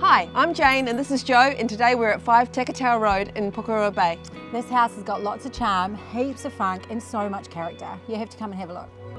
Hi, I'm Jane and this is Jo, and today we're at 5 Takutai Road in Pukerua Bay. This house has got lots of charm, heaps of funk and so much character. You have to come and have a look.